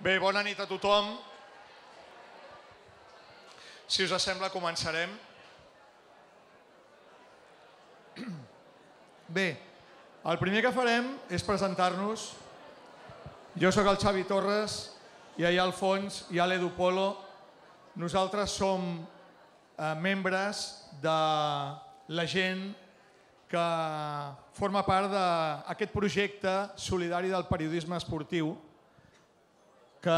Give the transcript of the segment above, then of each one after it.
Bé, bona nit a tothom. Si us sembla, començarem. Bé, el primer que farem és presentar-nos. Jo sóc el Xavi Torres i allà al fons hi ha l'Edu Polo. Nosaltres som membres de la gent que forma part d'aquest projecte solidari del periodisme esportiu que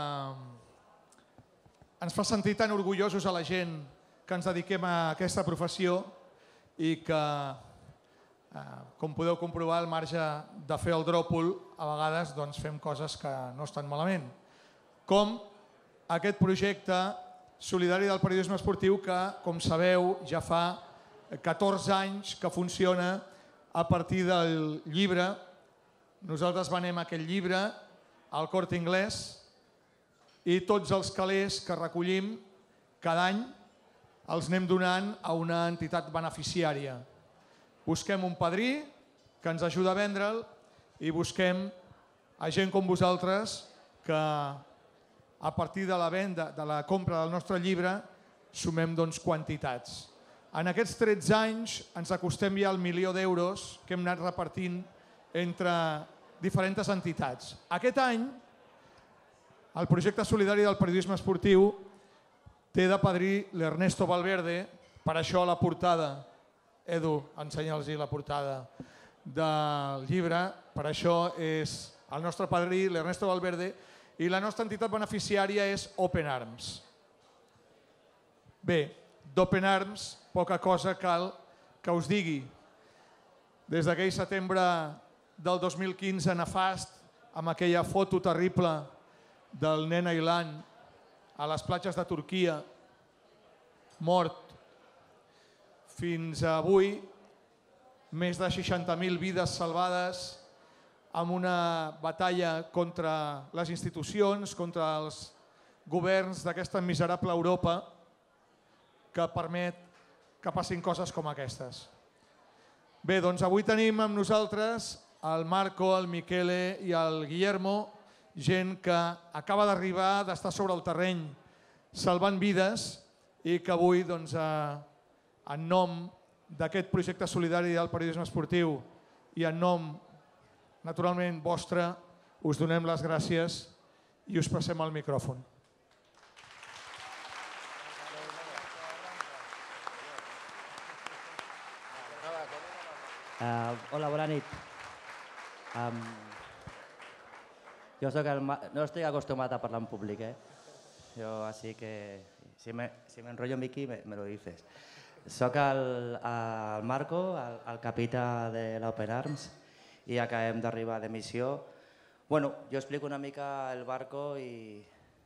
ens fa sentir tan orgullosos a la gent que ens dediquem a aquesta professió i que, com podeu comprovar, al marge de fer el dròpol, a vegades fem coses que no estan malament. Com aquest projecte solidari del periodisme esportiu que, com sabeu, ja fa 14 anys que funciona a partir del llibre. Nosaltres venem aquest llibre al Corte Inglés i tots els calés que recollim cada any els anem donant a una entitat beneficiària. Busquem un padrí que ens ajuda a vendre'l i busquem a gent com vosaltres que a partir de la venda, de la compra del nostre llibre, sumem quantitats. En aquests 13 anys ens acostem ja al 1.000.000 d'euros que hem anat repartint entre diferents entitats. Aquest any, el projecte solidari del periodisme esportiu té de padrí l'Ernesto Valverde, per això la portada, Edu, ensenya'ls la portada del llibre, per això és el nostre padrí, l'Ernesto Valverde, i la nostra entitat beneficiària és Open Arms. Bé, d'Open Arms poca cosa cal que us digui. Des d'aquell setembre del 2015 nefast, amb aquella foto terrible del nen Aylan a les platges de Turquia, mort, fins a avui, més de 60.000 vides salvades amb una batalla contra les institucions, contra els governs d'aquesta miserable Europa que permet que passin coses com aquestes. Bé, doncs avui tenim amb nosaltres el Marco, el Michele i el Guillermo, gent que acaba d'arribar, d'estar sobre el terreny salvant vides i que avui, en nom d'aquest projecte solidari del periodisme esportiu i en nom, naturalment, vostre, us donem les gràcies i us passem el micròfon. Hola, bona nit. Jo no estic acostumat a parlar en públic, Jo, així que si m'enrotllo amb aquí, me lo dices. Soc el Marco, el capità de l'Open Arms, i acabem d'arribar de missió. Bueno, jo explico una mica el barco i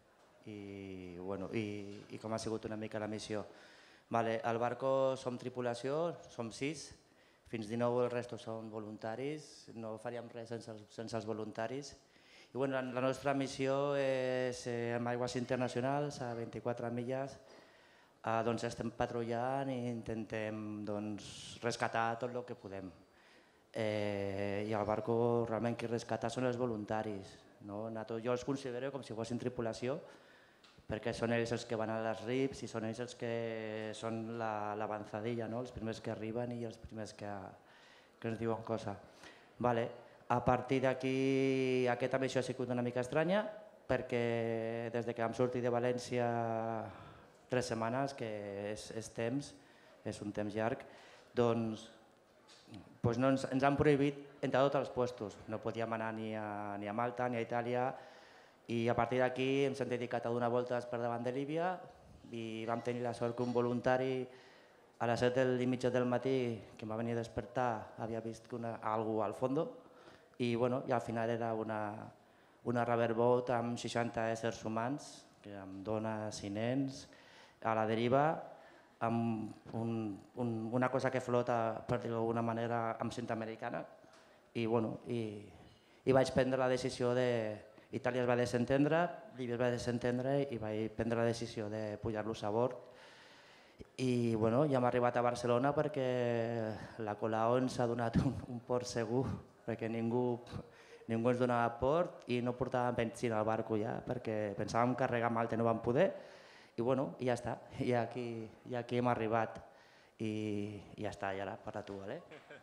com ha sigut una mica la missió. El barco som tripulació, som 6, fins 19 el resto són voluntaris, no faríem res sense els voluntaris. I la nostra missió és en aigües internacionals, a 24 milles, estem patrullant i intentem rescatar tot el que podem. I al barco realment qui rescata són els voluntaris. Jo els considero com si fossin tripulació, perquè són ells els que van a les RIPs i són ells els que són l'avanzadilla, els primers que arriben i els primers que ens diuen cosa. A partir d'aquí, aquesta missió ha sigut una mica estranya, perquè des que vam sortir de València 3 setmanes, que és temps, és un temps llarg, doncs ens han prohibit entrar a tots els puestos. No podíem anar ni a Malta ni a Itàlia, i a partir d'aquí ens hem dedicat a donar voltes per davant de Líbia i vam tenir la sort que un voluntari a les 7:30 del matí, que em va venir a despertar, havia vist algú al fondo i al final era una riverboat amb 60 éssers humans, amb dones i nens, a la deriva, amb una cosa que flota, per dir-ho d'alguna manera, amb cinta americana. I vaig prendre la decisió de... Itàlia es va desentendre, Líbia es va desentendre i vaig prendre la decisió de pujar-los a bord. I ja hem arribat a Barcelona perquè la Colau ens ha donat un port segur, perquè ningú ningú ens donava port i no portàvem benzina al barco ja perquè pensàvem carregar Malta i no vam poder i bueno, ja està, i aquí hem arribat i ja està, i ara parla tu, vale?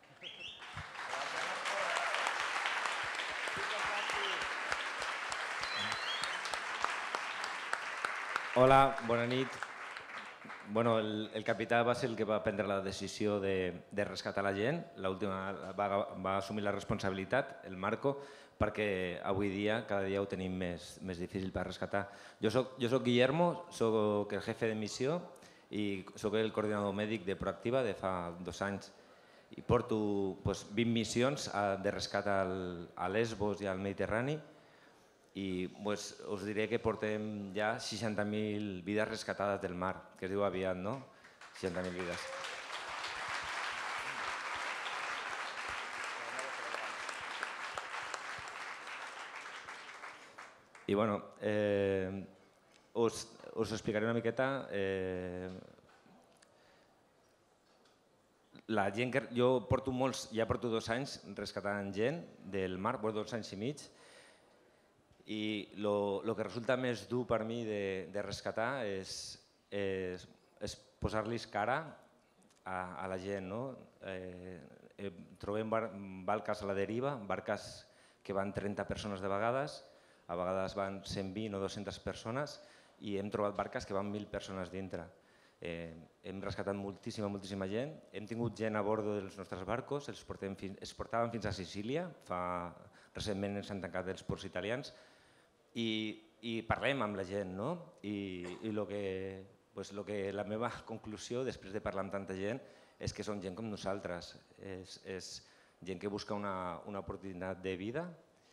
Hola, bona nit. Bueno, el capità va ser el que va prendre la decisió de rescatar la gent. L'última va assumir la responsabilitat, el Marco, perquè avui dia cada dia ho tenim més difícil per rescatar. Jo soc Guillermo, soc el jefe de missió i soc el coordinador mèdic de Proactiva de fa 2 anys. I porto 20 missions de rescat a Lesbos i al Mediterrani i us diré que portem ja 60.000 vides rescatades del mar, que es diu aviat, no? 60.000 vides. I bueno, us explicaré una miqueta. La gent que jo porto ja porto 2 anys rescatant gent del mar, 2 anys i mig, i el que resulta més dur per mi de rescatar és posar-los cara a la gent. Trobem barques a la deriva, barques que van 30 persones de vegades, a vegades van 120 o 200 persones i hem trobat barques que van 1.000 persones dintre. Hem rescatat moltíssima gent, hem tingut gent a bord dels nostres barcos, es portaven fins a Sicília, recentment s'han tancat els ports italians, i parlem amb la gent, no? I la meva conclusió, després de parlar amb tanta gent, és que són gent com nosaltres. És gent que busca una oportunitat de vida,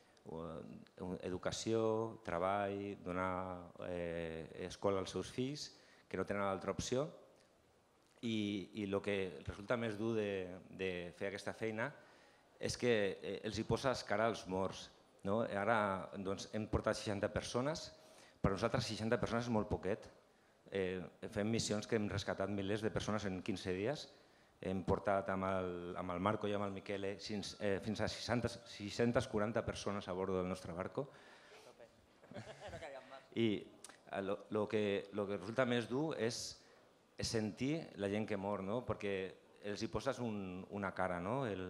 educació, treball, donar escola als seus fills, que no tenen altra opció. I el que resulta més dur de fer aquesta feina és que els hi poses cara als morts. Ara hem portat 60 persones, per nosaltres 60 persones és molt poquet. Fem missions que hem rescatat milers de persones en 15 dies. Hem portat amb el Marco i amb el Michele fins a 640 persones a bord del nostre barco. I el que resulta més dur és sentir la gent que mor, perquè els hi poses una cara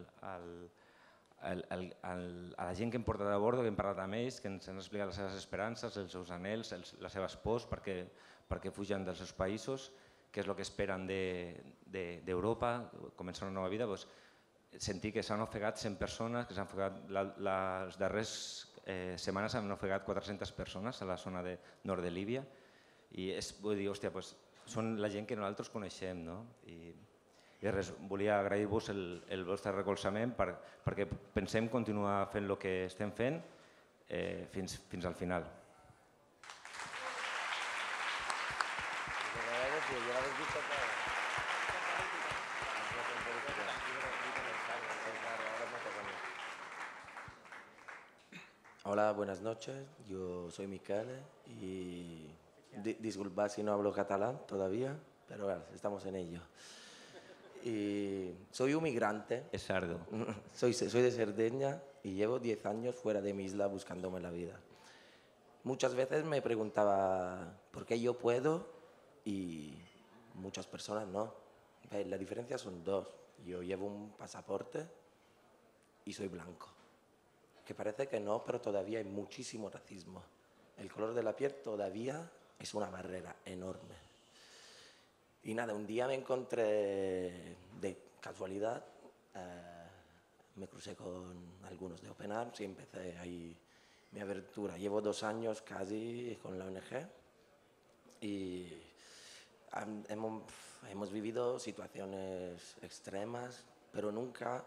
a la gent que hem portat a bord, que hem parlat amb ells, que ens han explicat les seves esperances, els seus anhels, les seves pors perquè fugen dels seus països, què és el que esperen d'Europa, començar una nova vida. Sentir que s'han ofegat 100 persones, que s'han ofegat les darreres setmanes s'han ofegat 400 persones a la zona nord de Líbia i vull dir, hòstia, són la gent que nosaltres coneixem. I res, volia agrair-vos el vostre recolzament perquè pensem continuar fent el que estem fent fins al final. Hola, buenas noches. Yo soy Michele y disculpad si no hablo catalán todavía, pero bueno, estamos en ello. Y soy un migrante. Es sardo. Soy de Cerdeña y llevo 10 años fuera de mi isla buscándome la vida. Muchas veces me preguntaba por qué yo puedo y muchas personas no. La diferencia son dos. Yo llevo un pasaporte y soy blanco. Que parece que no, pero todavía hay muchísimo racismo. El color de la piel todavía es una barrera enorme. Y nada, un día me encontré de casualidad, me crucé con algunos de Open Arms y empecé ahí mi aventura. Llevo 2 años casi con la ONG y hemos vivido situaciones extremas, pero nunca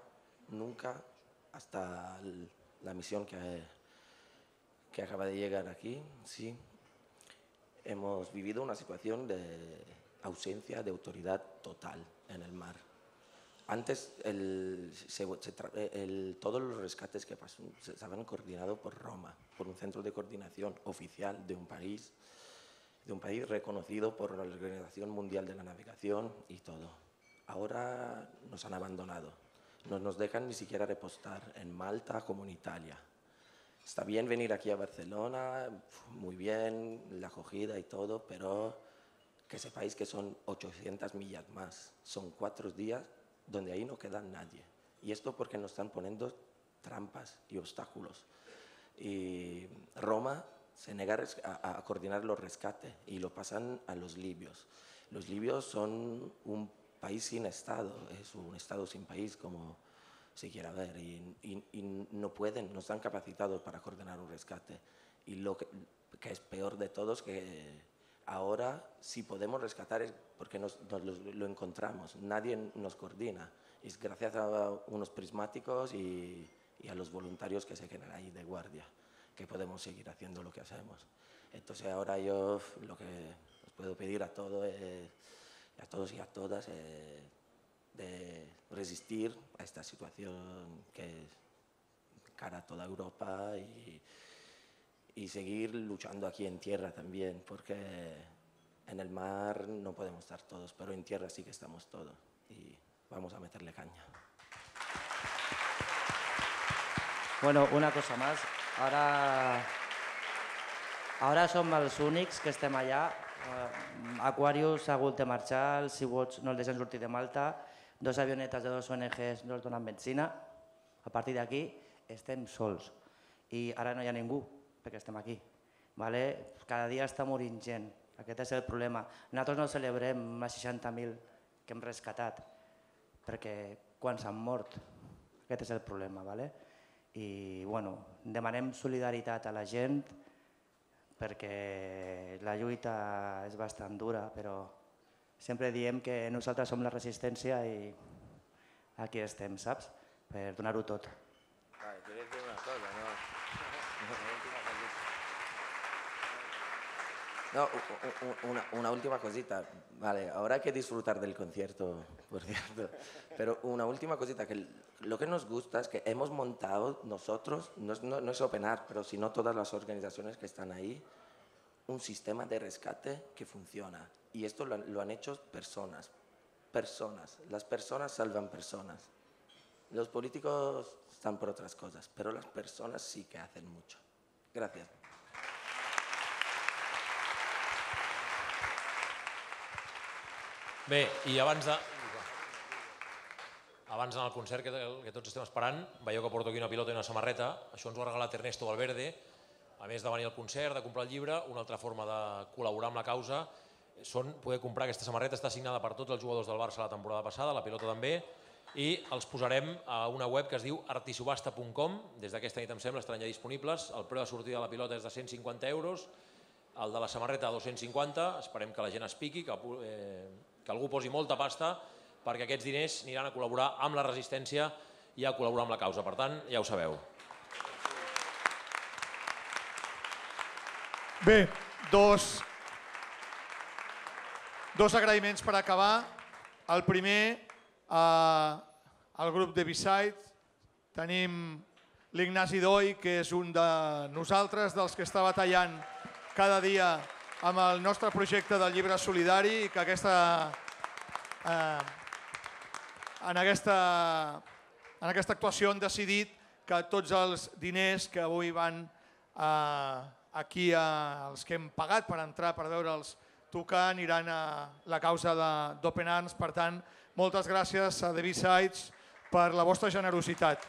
hasta la misión que acaba de llegar aquí, sí, hemos vivido una situación de ausencia de autoridad total en el mar. Antes todos los rescates que pasan se estaban coordinados por Roma, por un centro de coordinación oficial de un país reconocido por la Organización Mundial de la Navegación y todo. Ahora nos han abandonado. No nos dejan ni siquiera repostar en Malta como en Italia. Está bien venir aquí a Barcelona, muy bien, la acogida y todo, pero que sepáis que son 800 millas más. Son 4 días donde ahí no queda nadie. Y esto porque nos están poniendo trampas y obstáculos. Y Roma se niega a coordinar los rescates y lo pasan a los libios. Los libios son un país sin Estado, es un Estado sin país, como se quiera ver, y no pueden, no están capacitados para coordinar un rescate. Y lo que es peor de todo es que ahora, si podemos rescatar, es porque lo encontramos, nadie nos coordina. Y es gracias a unos prismáticos y a los voluntarios que se quedan ahí de guardia que podemos seguir haciendo lo que hacemos. Entonces ahora yo lo que os puedo pedir a todos y a todas de resistir a esta situación que es cara a toda Europa y seguir luchando aquí en tierra también, porque en el mar no podemos estar todos, pero en tierra sí que estamos todos y vamos a meterle caña. Bueno, una cosa más. Ara som els únics que estem allà. Aquarius ha hagut de marxar, els Sea-Watch no el deixen sortir de Malta, 2 avionetes de 2 ONGs no els donen benzina. A partir d'aquí estem sols i ara no hi ha ningú perquè estem aquí. Cada dia està morint gent, aquest és el problema. Nosaltres no celebrem les 60.000 que hem rescatat perquè quan s'han mort, aquest és el problema. I demanem solidaritat a la gent perquè la lluita és bastant dura, però sempre diem que nosaltres som la resistència i aquí estem, saps? Per donar-ho tot. No, una última cosita. Vale, ahora hay que disfrutar del concierto, por cierto. Pero una última cosita, que lo que nos gusta es que hemos montado nosotros, no es OpenArt, pero sino todas las organizaciones que están ahí, un sistema de rescate que funciona. Y esto lo han hecho personas. Las personas salvan personas. Los políticos están por otras cosas, pero las personas sí que hacen mucho. Gracias. Bé, i abans d'anar al concert que tots estem esperant, veieu que porto aquí una pilota i una samarreta. Això ens ho ha regalat Ernesto Valverde. A més de venir al concert, de comprar el llibre, una altra forma de col·laborar amb la causa són poder comprar aquesta samarreta. Està signada per tots els jugadors del Barça la temporada passada, la pilota també, i els posarem a una web que es diu artisubasta.com. Des d'aquesta nit, em sembla, estaran ja disponibles. El preu de sortida de la pilota és de 150 euros, el de la samarreta de 250. Esperem que la gent es piqui, que algú posi molta pasta, perquè aquests diners aniran a col·laborar amb la resistència i a col·laborar amb la causa. Per tant, ja ho sabeu. Bé, dos agraïments per acabar. El primer, al grup de B-Side. Tenim l'Ignasi Doi, que és un de nosaltres, dels que està batallant cada dia amb el nostre projecte del llibre solidari i que en aquesta actuació han decidit que tots els diners que avui van aquí, els que hem pagat per entrar, per veure'ls tocar, aniran a la causa d'Open Arms. Per tant, moltes gràcies a The B-Sides per la vostra generositat.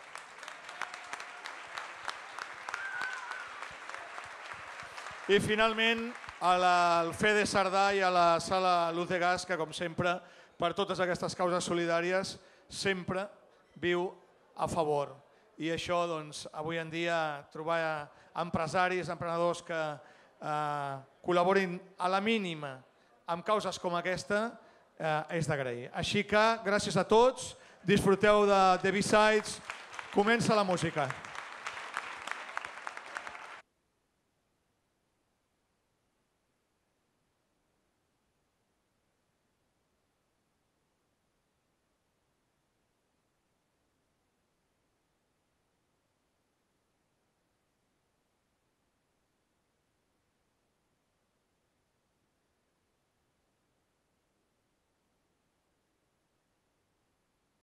I finalment, al Fede Sardà i a la Sala Luz de Gas, que com sempre, per totes aquestes causes solidàries, sempre viu a favor. I això, avui en dia, trobar empresaris, emprenedors que col·laborin a la mínima amb causes com aquesta és d'agrair. Així que, gràcies a tots, disfruteu de The B-Sides, comença la música.